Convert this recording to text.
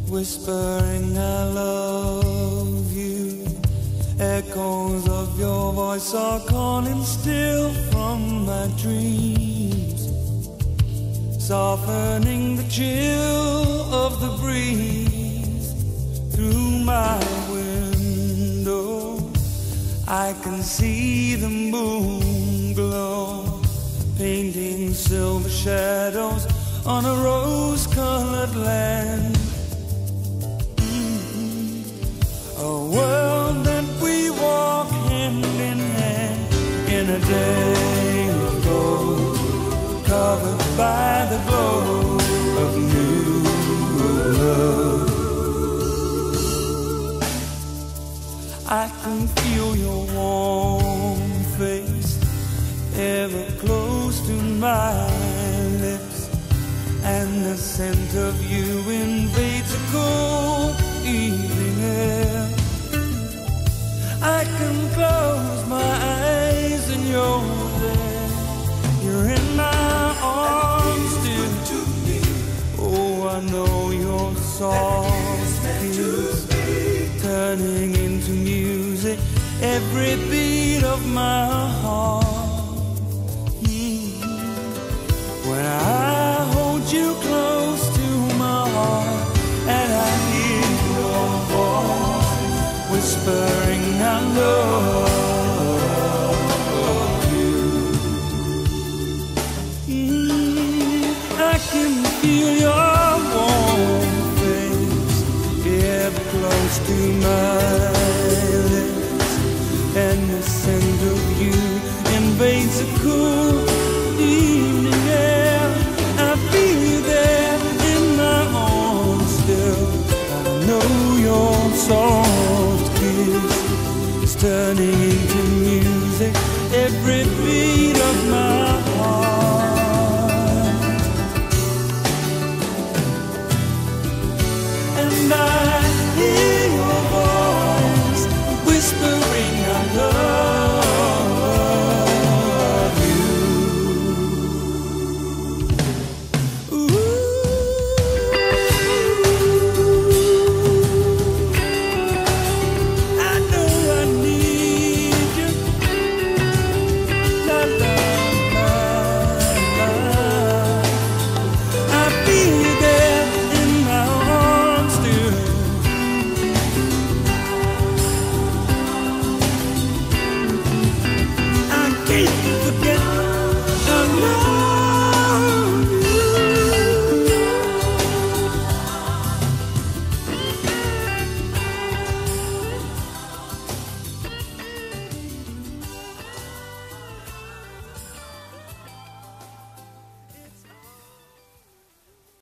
whispering I love you. Echoes of your voice are calling still from my dreams, softening the chill of the breeze through my window. I can see the moon glow, painting silver shadows on a rose-colored land. A world that we walk hand in hand in a day of gold, covered by the glow of new love. I can feel your warm face ever close to my lips, and the scent of you invades a cold evening air. I can close my eyes and you're there. You're in my arms still. Oh, I know your soft kiss turning into music every beat of my heart. When I hold you close to my heart and I hear your voice whispering I love you. I can feel your warm face ever close to my lips, and the scent of you invades a cool evening air. I feel you there in my arms still. I know your soft kiss is turning into music every beat of my heart.